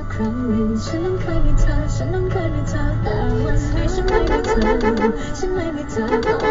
ครั้งหนึ่งฉันนั้นเคยมีเธอแต่วันนี้ฉันไม่มีเธอฉันไม่มีเธอ